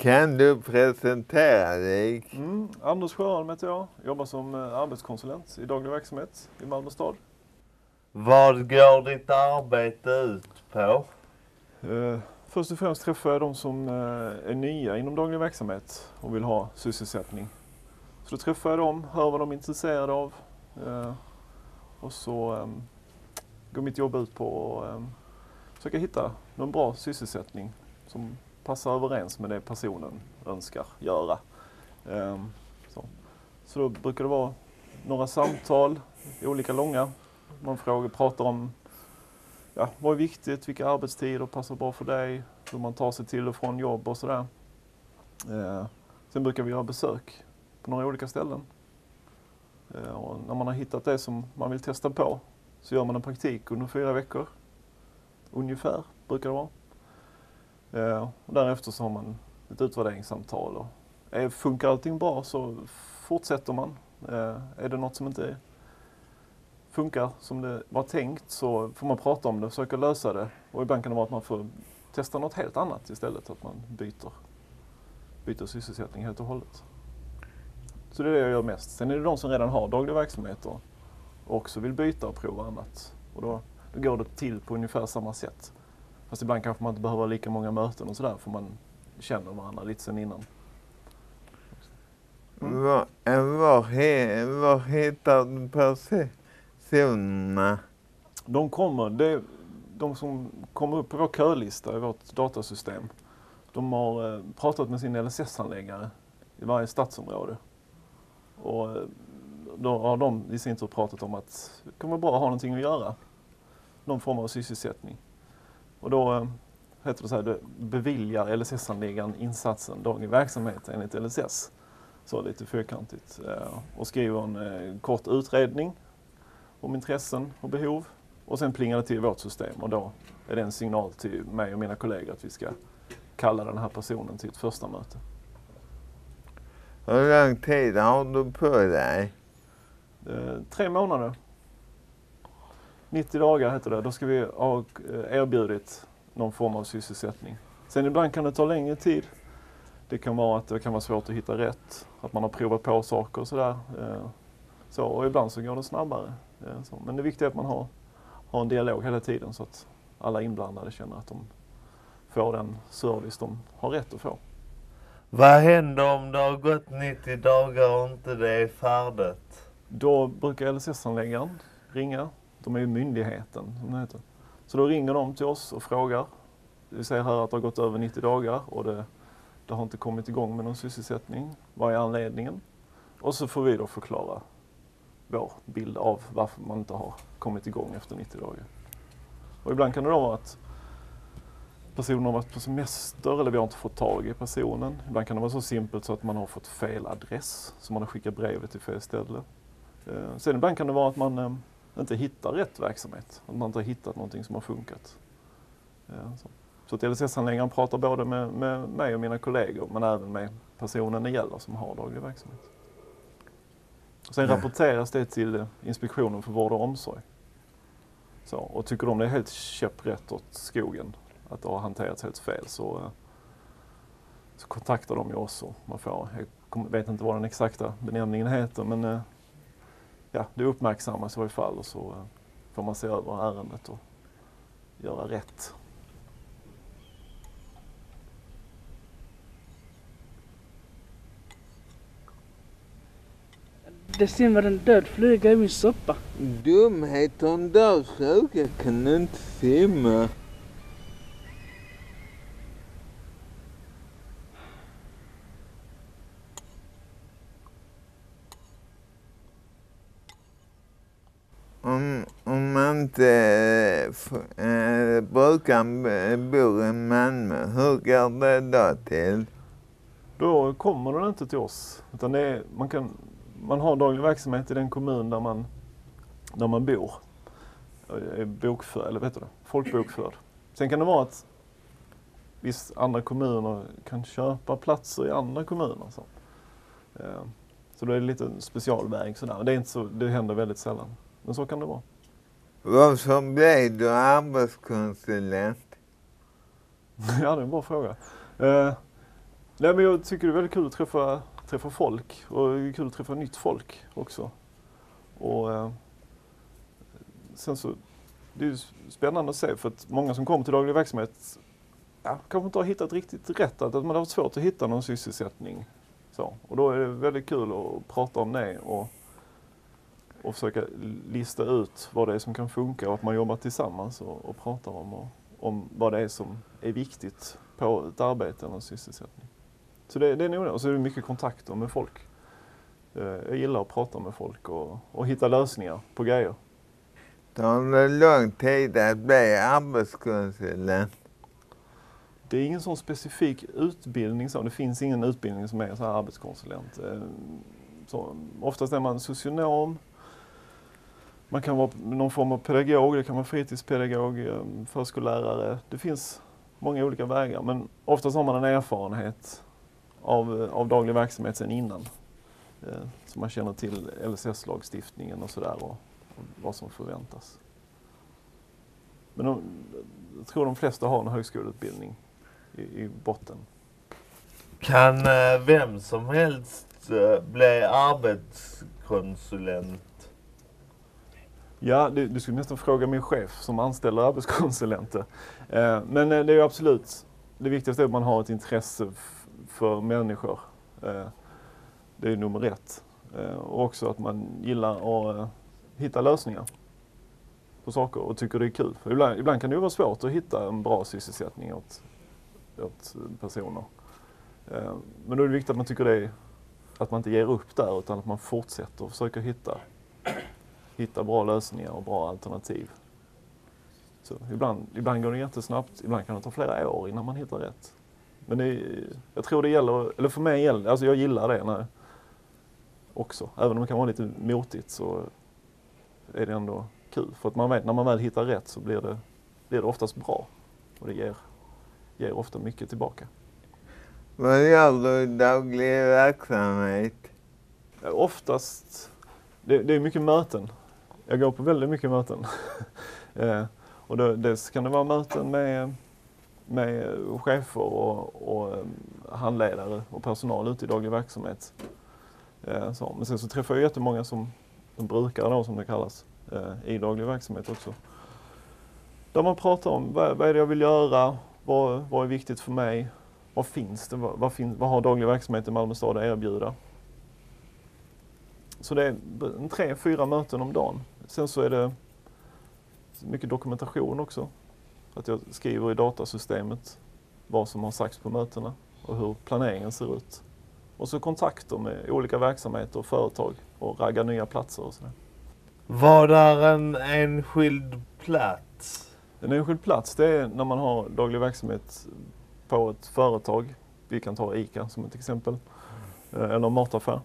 Kan du presentera dig? Anders Sjöholm heter jag. Jobbar som arbetskonsulent i daglig verksamhet i Malmö stad. Vad går ditt arbete ut på? Först och främst träffar jag de som är nya inom daglig verksamhet och vill ha sysselsättning. Så då träffar jag dem, hör vad de är intresserade av. Och så går mitt jobb ut på att försöka hitta någon bra sysselsättning som passar överens med det personen önskar göra. Så då brukar det vara några samtal, olika långa. Man pratar om vad är viktigt, vilka arbetstider passar bra för dig, hur man tar sig till och från jobb och sådär. Sen brukar vi göra besök på några olika ställen. Och när man har hittat det som man vill testa på så gör man en praktik under 4 veckor. Ungefär brukar det vara. Och därefter så har man ett utvärderingssamtal. Och funkar allting bra så fortsätter man. Är det något som inte funkar som det var tänkt så får man prata om det och försöka lösa det. Och ibland kan det vara att man får testa något helt annat istället. Att man byter sysselsättning helt och hållet. Så det är det jag gör mest. Sen är det de som redan har daglig verksamhet och också vill byta och prova annat. Och då går det till på ungefär samma sätt. Fast ibland kanske man inte behöver lika många möten och sådär för man känner varandra lite sen innan. Var hittar du personerna? De som kommer upp på vår kölista i vårt datasystem, de har pratat med sin LSS-handläggare i varje stadsområde. Och då har de i sin tur pratat om att det kommer bra att ha någonting att göra. Någon form av sysselsättning. Och då heter det så här, beviljar LSS-handläggaren insatsen daglig verksamhet enligt LSS. Så lite fyrkantigt. Och skriver en kort utredning om intressen och behov. Och sen plingar det till vårt system och då är det en signal till mig och mina kollegor att vi ska kalla den här personen till ett första möte. Hur lång tid har du på dig? 3 månader. 90 dagar heter det. Då ska vi ha erbjudit någon form av sysselsättning. Sen ibland kan det ta längre tid. Det kan vara att det kan vara svårt att hitta rätt. Att man har provat på saker och sådär. Och ibland så går det snabbare. Men det viktiga är att man har en dialog hela tiden så att alla inblandade känner att de får den service de har rätt att få. Vad händer om det har gått 90 dagar och inte det är färdigt? Då brukar LSS-handläggaren ringa. De är ju myndigheten, som det heter. Så då ringer de till oss och frågar. Vi säger här att det har gått över 90 dagar och det har inte kommit igång med någon sysselsättning. Vad är anledningen? Och så får vi då förklara vår bild av varför man inte har kommit igång efter 90 dagar. Och ibland kan det då vara att personen har varit på semester eller vi har inte fått tag i personen. Ibland kan det vara så simpelt så att man har fått fel adress så man har skickat brevet till fel ställe. Sen ibland kan det vara att man inte hittar rätt verksamhet. Att man inte har hittat någonting som har funkat. Så att LSS-handläggaren pratar både med mig och mina kollegor men även med personen det gäller som har daglig verksamhet. Sen rapporteras det till Inspektionen för vård och omsorg. Och tycker de det är helt käpprätt åt skogen att det har hanterats helt fel så kontaktar de ju oss och man får, jag vet inte vad den exakta benämningen heter men det uppmärksammas i varje fall och så får man se över ärendet och göra rätt. Det simmar en död fluga i min soppa. Dumhet och en död fluga kan inte simma. Om man inte brukar bo i Malmö, hur går det då till? Då kommer den inte till oss. Utan man har daglig verksamhet i den kommun där man bor. Är bokförd, eller vet du det, folkbokförd. Sen kan det vara att vissa andra kommuner kan köpa platser i andra kommuner. Så då är det lite specialväg sådär. Det är inte så, det händer väldigt sällan. Men så kan det vara. Varför blev du arbetskonsulent? Ja, det är en bra fråga. Nej, men jag tycker det är väldigt kul att träffa folk och det är kul att träffa nytt folk också. Och sen så, det är ju spännande att se för att många som kommer till daglig verksamhet kanske inte har hittat riktigt rätt, att man har haft svårt att hitta någon sysselsättning. Så. Och då är det väldigt kul att prata om det och försöka lista ut vad det är som kan funka och att man jobbar tillsammans och pratar om vad det är som är viktigt på ett arbete eller en sysselsättning. Så det är nog det. Och så är det mycket kontakter med folk. Jag gillar att prata med folk och hitta lösningar på grejer. Tar det lång tid att bli arbetskonsulent? Det är ingen sån specifik utbildning, så det finns ingen utbildning som är så här arbetskonsulent. Så oftast är man socionom, man kan vara någon form av pedagog, det kan vara fritidspedagog, förskollärare. Det finns många olika vägar, men oftast har man en erfarenhet av daglig verksamhet sedan innan. Så man känner till LSS-lagstiftningen och sådär och vad som förväntas. Men jag tror de flesta har en högskoleutbildning i botten. Kan vem som helst bli arbetskonsulent? Ja, du skulle nästan fråga min chef som anställer arbetskonsulenter. Men det är ju absolut, det viktigaste är att man har ett intresse för människor. Det är nummer ett. Och också att man gillar att hitta lösningar på saker och tycker det är kul. För ibland kan det ju vara svårt att hitta en bra sysselsättning åt personer. Men då är det viktigt att man tycker att man inte ger upp där utan att man fortsätter och försöker hitta bra lösningar och bra alternativ. Så ibland går det jättesnabbt, ibland kan det ta flera år innan man hittar rätt. Men jag tror det gäller, eller för mig gäller, alltså jag gillar det också. Även om det kan vara lite motigt så är det ändå kul. För att man vet, när man väl hittar rätt så blir det oftast bra. Och det ger ofta mycket tillbaka. Vad gör du i daglig verksamhet? Oftast, det är mycket möten. Jag går på väldigt mycket möten. Och dels kan det vara möten med chefer och handledare och personal ute i daglig verksamhet. Men sen så träffar jag jättemånga som brukare då, som det kallas, i daglig verksamhet också. Där man pratar om vad är det jag vill göra, vad är viktigt för mig, vad finns det, vad har daglig verksamhet i Malmö stad att erbjuda. Så det är 3-4 möten om dagen. Sen så är det mycket dokumentation också. Att jag skriver i datasystemet vad som har sagts på mötena och hur planeringen ser ut. Och så kontakter med olika verksamheter och företag och ragga nya platser och sådär. Vad är en enskild plats? En enskild plats, det är när man har daglig verksamhet på ett företag. Vi kan ta ICA som ett exempel. Eller mataffär.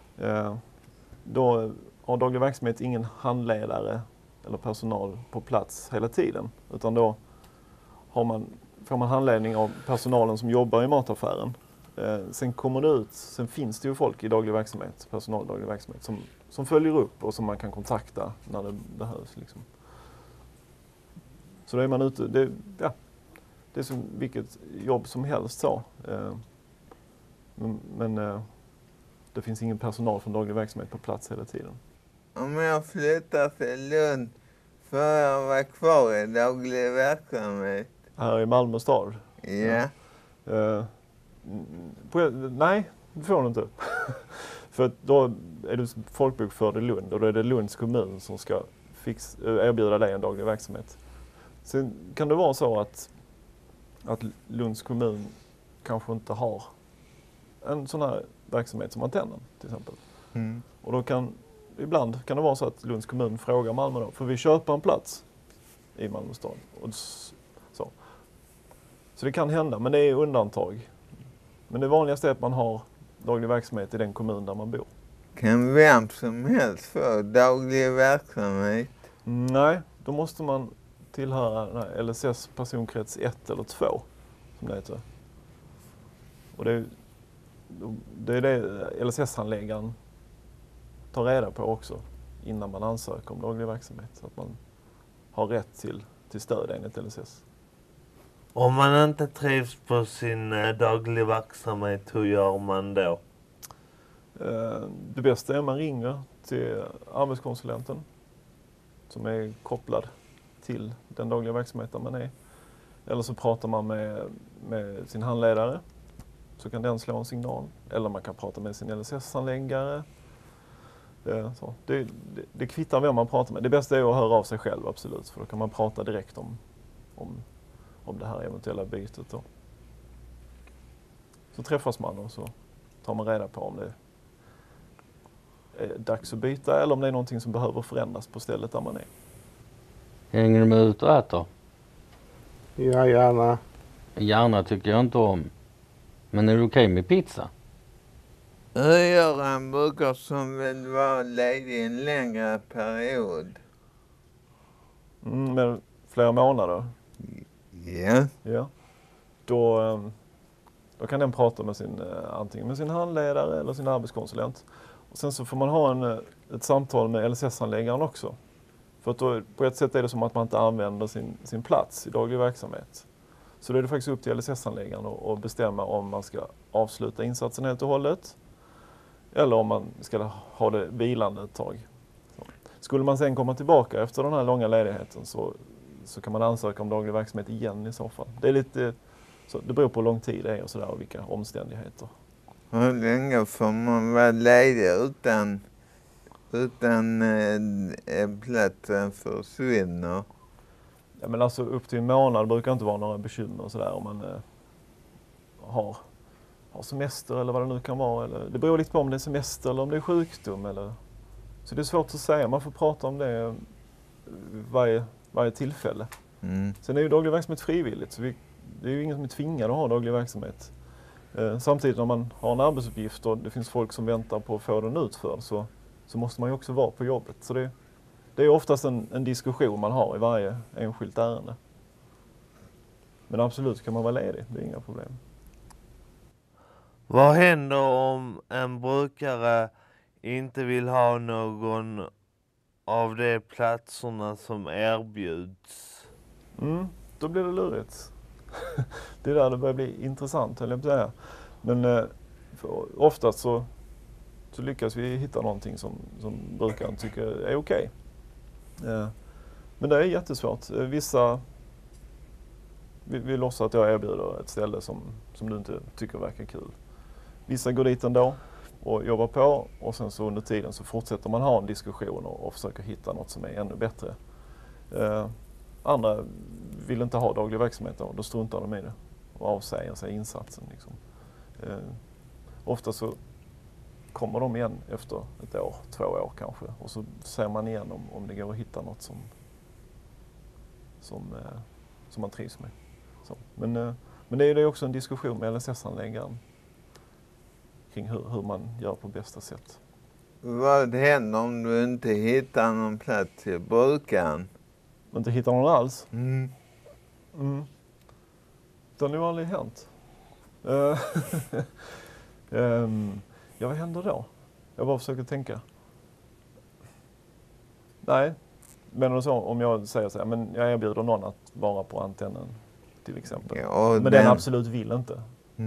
Då har daglig verksamhet ingen handledare eller personal på plats hela tiden. Utan då får man handledning av personalen som jobbar i mataffären. Sen finns det ju folk i daglig verksamhet, personal i daglig verksamhet, som följer upp och som man kan kontakta när det behövs. Liksom. Så då är man ute, det är som vilket jobb som helst så. Men det finns ingen personal från daglig verksamhet på plats hela tiden. Om jag flyttar till Lund får jag vara kvar i daglig verksamhet? Här i Malmö stad? Ja. Nej, det får du inte. För då är du folkbokförd i Lund och då är det Lunds kommun som ska erbjuda dig en daglig verksamhet. Sen kan det vara så att Lunds kommun kanske inte har en sån här verksamhet som antennen till exempel. Mm. Och då ibland kan det vara så att Lunds kommun frågar Malmö då, för vi köper en plats i Malmö stad. Och så det kan hända, men det är undantag. Men det vanligaste är att man har daglig verksamhet i den kommun där man bor. Kan vem som helst få daglig verksamhet? Nej, då måste man tillhöra LSS personkrets 1 eller 2, som det heter. Och det är det LSS-handläggaren tar reda på också innan man ansöker om daglig verksamhet. Så att man har rätt till stöd enligt LSS. Om man inte trivs på sin dagliga verksamhet, hur gör man då? Det bästa är att man ringer till arbetskonsulenten som är kopplad till den dagliga verksamheten man är. Eller så pratar man med sin handledare, så kan den slå en signal. Eller man kan prata med sin LSS-handläggare. Det kvittar vem man pratar med. Det bästa är att höra av sig själv, absolut. För då kan man prata direkt om det här eventuella bytet. Då. Så träffas man och så tar man reda på om det är dags att byta eller om det är någonting som behöver förändras på stället där man är. Hänger du med ut och äter? Ja, gärna. Gärna tycker jag inte om. Men är det okej med pizza? Hur gör en brukare som vill vara ledig en längre period? Med flera månader? Ja. Ja. Då kan den prata med antingen med sin handledare eller sin arbetskonsulent. Och sen så får man ha ett samtal med LSS-handläggaren också. För att då, på ett sätt är det som att man inte använder sin plats i daglig verksamhet. Så då är det faktiskt upp till LSS-handläggaren att bestämma om man ska avsluta insatsen helt och hållet. Eller om man ska ha det vilande ett tag. Skulle man sen komma tillbaka efter den här långa ledigheten så kan man ansöka om daglig verksamhet igen i så fall. Det är lite, så det beror på hur lång tid det är och sådär och vilka omständigheter. Hur länge får man vara ledig utan platsen försvinner? Ja, men alltså upp till en månad brukar inte vara några bekymmer och sådär om man har semester eller vad det nu kan vara. Eller, det beror lite på om det är semester eller om det är sjukdom. Så det är svårt att säga. Man får prata om det varje tillfälle. Sen är ju daglig verksamhet frivilligt. Så det är ju ingen som är tvingad att ha daglig verksamhet. Samtidigt när man har en arbetsuppgift och det finns folk som väntar på att få den utförd så måste man ju också vara på jobbet. Så det är oftast en diskussion man har i varje enskilt ärende. Men absolut kan man vara ledig, det är inga problem. Vad händer om en brukare inte vill ha någon av de platserna som erbjuds? Då blir det lurigt. Det är där det börjar bli intressant, höll jag på att säga. Men oftast så lyckas vi hitta någonting som brukaren tycker är okej. Men det är jättesvårt. Vi låtsas att jag erbjuder ett ställe som du inte tycker verkar kul. Vissa går dit ändå och jobbar på och sen så under tiden så fortsätter man ha en diskussion och försöker hitta något som är ännu bättre. Andra vill inte ha daglig verksamhet då struntar de i det och avsäger sig insatsen. Liksom. Ofta så kommer de igen efter ett år, 2 år kanske och så ser man igen om det går att hitta något som man trivs med. Så. Men det är också en diskussion med LSS-handläggaren kring hur man gör på bästa sätt. Vad händer om du inte hittar någon plats till brukaren? Inte hittar någon alls? Det har nog aldrig hänt. Ja, vad händer då? Jag bara försöker tänka. Nej, men så, om jag säger så här, men jag erbjuder någon att vara på antennen till exempel. Ja, men den absolut vill inte.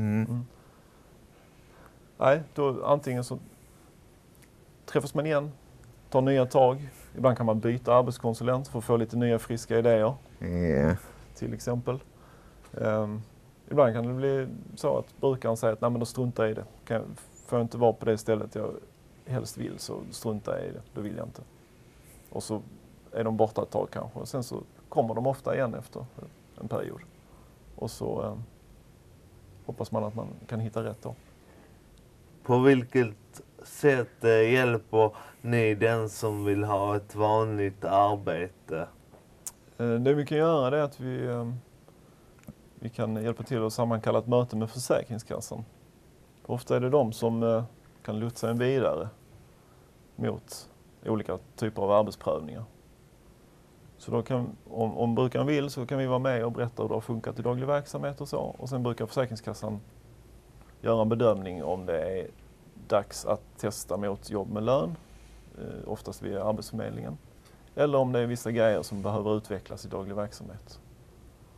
Nej, då antingen så träffas man igen, tar nya tag. Ibland kan man byta arbetskonsulent för att få lite nya friska idéer. Till exempel. Ibland kan det bli så att brukaren säger att nej, men då struntar jag i det. Får jag inte vara på det stället jag helst vill så struntar jag i det. Då vill jag inte. Och så är de borta ett tag kanske. Och sen så kommer de ofta igen efter en period. Och så hoppas man att man kan hitta rätt då. På vilket sätt hjälper ni den som vill ha ett vanligt arbete? Det vi kan göra är att vi kan hjälpa till att sammankalla ett möte med Försäkringskassan. Ofta är det de som kan lotsa en vidare mot olika typer av arbetsprövningar. Så då om brukaren vill så kan vi vara med och berätta hur det har funkat i daglig verksamhet och så. Och sen brukar Försäkringskassan göra en bedömning om det är dags att testa mot jobb med lön, oftast via Arbetsförmedlingen. Eller om det är vissa grejer som behöver utvecklas i daglig verksamhet.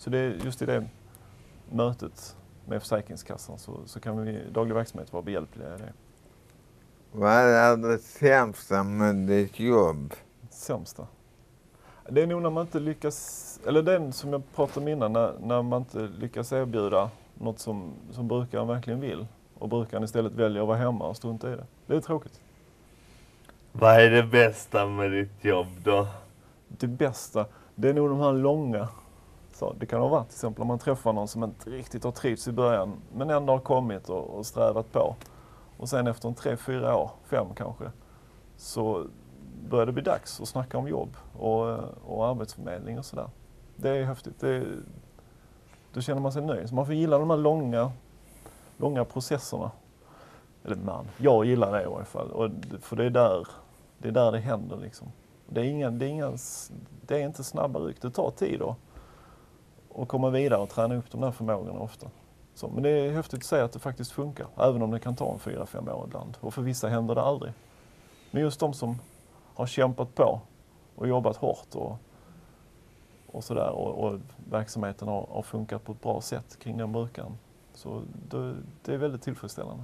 Så det är just i det mötet med Försäkringskassan så kan vi daglig verksamhet vara behjälpliga i det. Vad är det sämsta med ditt jobb? Sämsta? Det är nog när man inte lyckas, eller den som jag pratade om innan, när man inte lyckas erbjuda något som brukaren verkligen vill och brukaren istället väljer att vara hemma och strunta i det. Det är tråkigt. Vad är det bästa med ditt jobb då? Det bästa, det är nog de här långa. Så det kan ha varit till exempel om man träffar någon som inte riktigt har trivts i början men ändå har kommit och strävat på. Och sen efter 3-4 år, 5 kanske, så börjar det bli dags att snacka om jobb och arbetsförmedling och sådär. Det är häftigt. Då känner man sig nöjd. Så man får gilla de här långa processerna. Eller jag gillar det i alla fall. För det är där det händer liksom. Det är inte snabba ryck. Det tar tid då. Och komma vidare och träna upp de där förmågorna ofta. Så, men det är häftigt att säga att det faktiskt funkar. Även om det kan ta 4-5 år ibland. Och för vissa händer det aldrig. Men just de som har kämpat på och jobbat hårt och sådär. Och verksamheten har funkat på ett bra sätt kring den brukaren. Så det är väldigt tillfredsställande.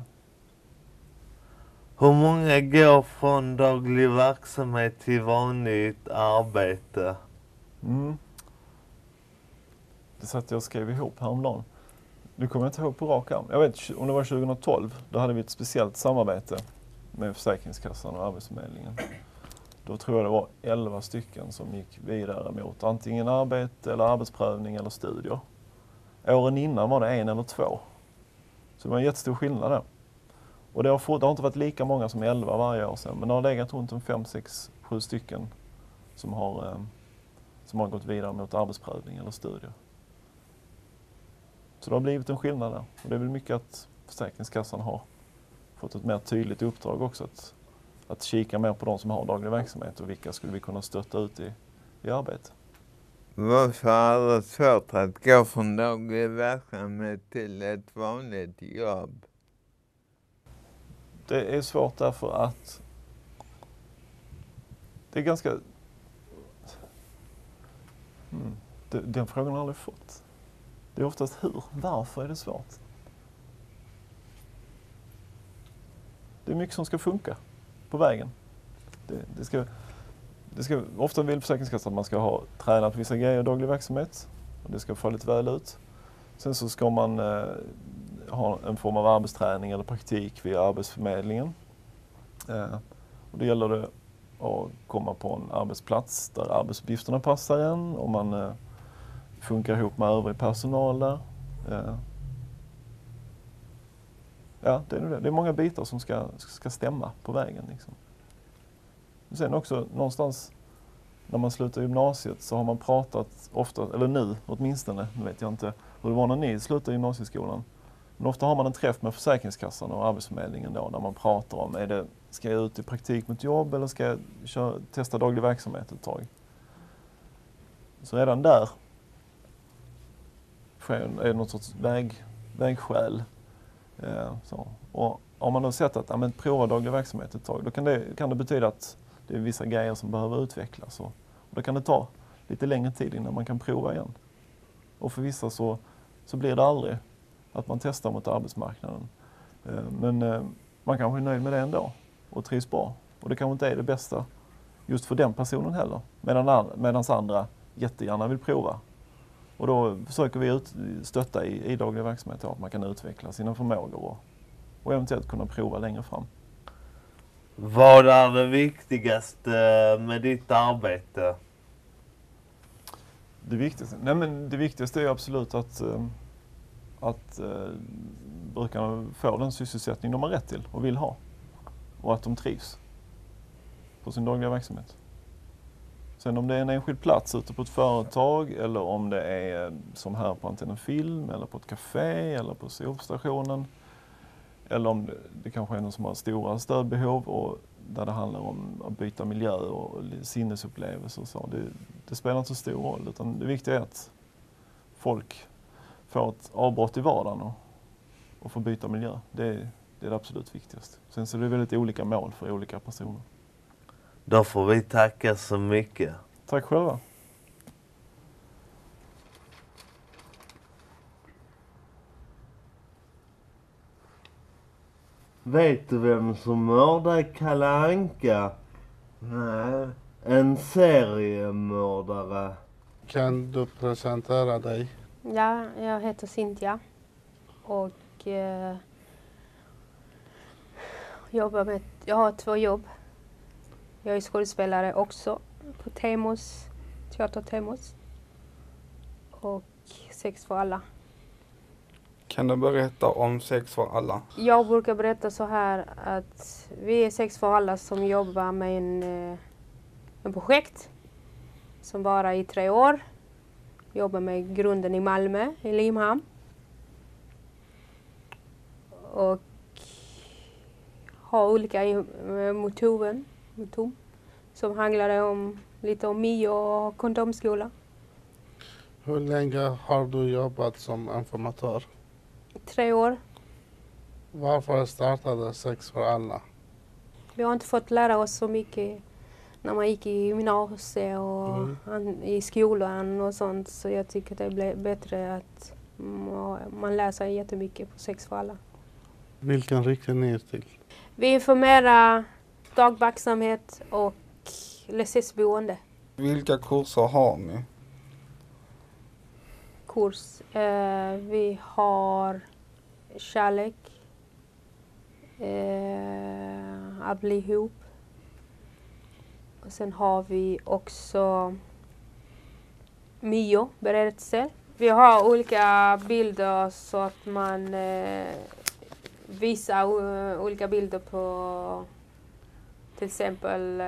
Hur många går från daglig verksamhet till vanligt arbete? Det satt jag och skrev ihop häromdagen. Nu kommer jag inte ihåg på rak arm. Jag vet om det var 2012. Då hade vi ett speciellt samarbete med Försäkringskassan och Arbetsförmedlingen. Då tror jag det var 11 stycken som gick vidare mot antingen arbete eller arbetsprövning eller studier. Åren innan var det 1 eller 2. Så det var en jättestor skillnad där. Och det har inte varit lika många som 11 varje år sedan. Men det har legat runt 5, 6, 7 stycken som har gått vidare mot arbetsprövning eller studier. Så det har blivit en skillnad där. Och det är väl mycket att Försäkringskassan har fått ett mer tydligt uppdrag också. Att kika mer på de som har daglig verksamhet och vilka skulle vi kunna stötta ut i arbete. Varför är det svårt att gå från daglig verksamhet till ett vanligt jobb? Det är svårt därför att det är ganska... Den frågan har jag aldrig fått. Det är oftast hur. Varför är det svårt? Det är mycket som ska funka på vägen. Ofta vill Försäkringskassan att man ska ha tränat vissa grejer i daglig verksamhet. Och det ska få lite väl ut. Sen så ska man ha en form av arbetsträning eller praktik via Arbetsförmedlingen. Och det gäller det att komma på en arbetsplats där arbetsuppgifterna passar en och man funkar ihop med övrig personal där. Ja, det är det. Det är många bitar som ska stämma på vägen. Liksom. Sen också någonstans när man slutar gymnasiet så har man pratat ofta, eller nu åtminstone, nu vet jag inte hur det var när ni slutade gymnasieskolan. Men ofta har man en träff med Försäkringskassan och Arbetsförmedlingen då, där man pratar om, ska jag ut i praktik mot jobb eller ska jag testa daglig verksamhet ett tag? Så redan där är det något sorts vägskäl. Så. Och om man då sett att prova daglig verksamhet ett tag, då kan det betyda att det är vissa grejer som behöver utvecklas. Och då kan det ta lite längre tid innan man kan prova igen. Och för vissa så blir det aldrig att man testar mot arbetsmarknaden. Men man kanske är nöjd med det ändå och trivs bra. Och det kanske inte är det bästa just för den personen heller. Medan andra jättegärna vill prova. Och då försöker vi stötta i daglig verksamhet att man kan utveckla sina förmågor och eventuellt kunna prova längre fram. Vad är det viktigaste med ditt arbete? Det viktigaste är absolut att brukarna får den sysselsättning de har rätt till och vill ha. Och att de trivs på sin dagliga verksamhet. Sen om det är en enskild plats ute på ett företag eller om det är som här på Antennen Film eller på ett café eller på sopstationen. Eller om det kanske är någon som har stora stödbehov och där det handlar om att byta miljö och sinnesupplevelser och så. Det spelar inte så stor roll, utan det viktiga är att folk får ett avbrott i vardagen och får byta miljö. Det är det absolut viktigaste. Sen så är det väldigt olika mål för olika personer. Då får vi tacka så mycket. Tack själva. Vet du vem som mördade Kalle Anka? Nej. En seriemördare. Kan du presentera dig? Ja, jag heter Cynthia och jag har 2 jobb. Jag är skådespelare också på Teater Temos och Sex för alla. Kan du berätta om Sex för alla? Jag brukar berätta så här att vi är Sex för alla som jobbar med en projekt som varar i 3 år. Jobbar med grunden i Malmö, i Limhamn. Och har olika motorer som handlar om lite om Mio och kondomskola. Hur länge har du jobbat som informatör? 3 år. Varför startade Sex för alla? Vi har inte fått lära oss så mycket när man gick i gymnasiet och i skolan och sånt. Så jag tycker det blir bättre att man lär sig jättemycket på Sex för alla. Vilken riktning är till? Vi informerar dagverksamhet och LSS-boende. Vilka kurser har ni? Vi har kärlek, att bli ihop. Och sen har vi också Mio, berättelse. Vi har olika bilder så att man visar olika bilder på till exempel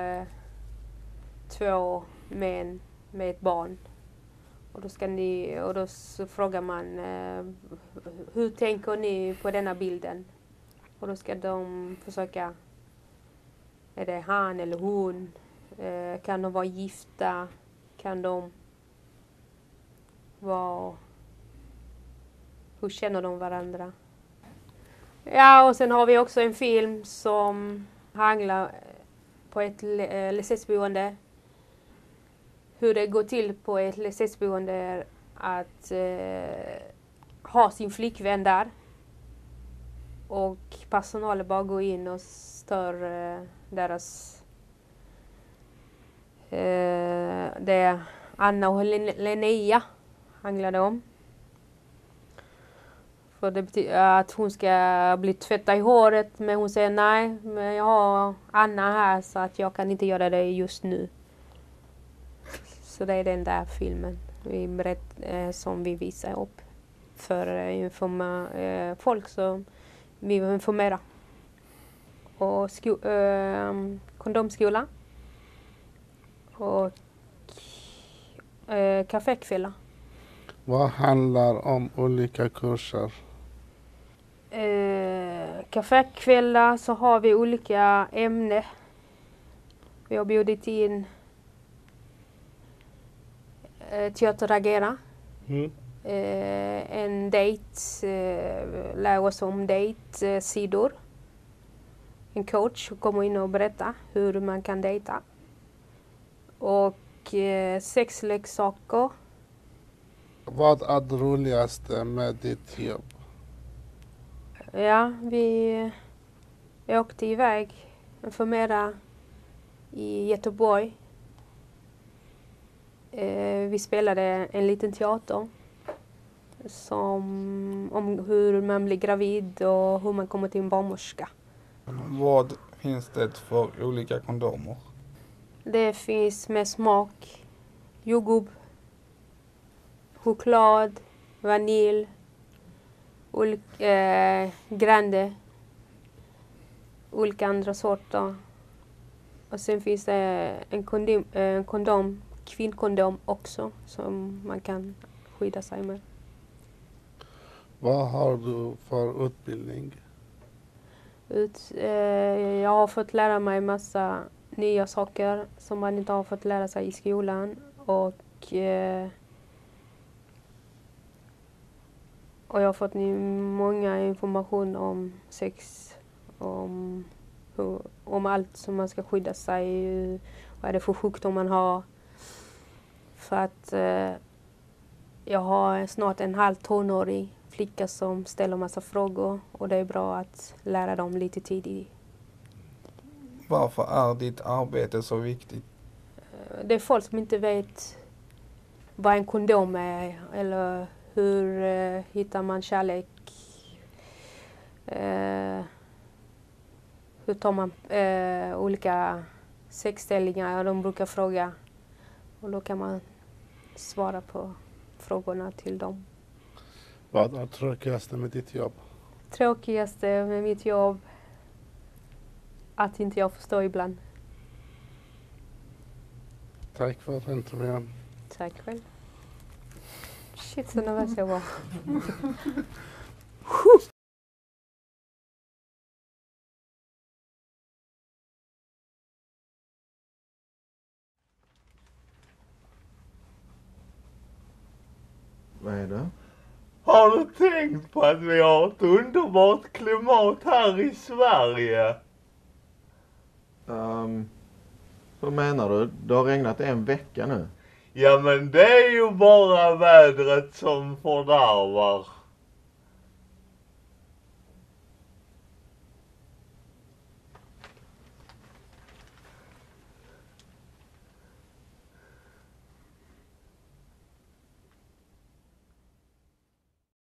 2 män med ett barn. Och då så frågar man hur tänker ni på denna bilden? Och då ska de försöka, är det han eller hon? Kan de vara gifta? Kan de vara, hur känner de varandra? Ja, och sen har vi också en film som handlar på ett LSS-boende. Hur det går till på ett LSS-boende att ha sin flickvän där. Och personalen bara går in och stör deras... det är Anna och Linnea handlar det om. För det betyder att hon ska bli tvättad i håret, men hon säger nej, men jag har Anna här så att jag kan inte göra det just nu. Så det är den där filmen som vi visar upp för folk som vi vill informera. Och kondomskola och kafékvällar. Vad handlar om olika kurser? Kafékvällar så har vi olika ämnen. Vi har bjudit in Teater Agera. En date, lär oss om date-sidor. En coach kommer in och berättar hur man kan dejta. Och sexleksaker. Vad är det roligaste med ditt jobb? Ja, vi åkte iväg informera i Göteborg. Vi spelade en liten teater om hur man blir gravid och hur man kommer till en barnmorska. Vad finns det för olika kondomer? Det finns med smak, jordgubb, choklad, vanilj, grande, olika andra sorter. Och sen finns det en kondom, kvinnkondom också, som man kan skydda sig med. Vad har du för utbildning? Jag har fått lära mig massa nya saker som man inte har fått lära sig i skolan. Och jag har fått många information om sex, om allt som man ska skydda sig, vad är det för sjukdom man har. För att jag har snart en halv tonåring flicka som ställer massa frågor och det är bra att lära dem lite tidigt. Varför är ditt arbete så viktigt? Det är folk som inte vet vad en kondom är eller hur hittar man kärlek. Hur tar man olika sexställningar, de brukar fråga. Och då kan man svara på frågorna till dem. Vad är tråkigast med ditt jobb? Tråkigaste med mitt jobb att inte jag förstår ibland. Tack för intervjun. Tack själv. Shit, så nervös jag var. Vad är det? Har du tänkt på att vi har ett underbart klimat här i Sverige? Hur menar du? Det har regnat en vecka nu. Ja, men det är ju bara vädret som fördärvar.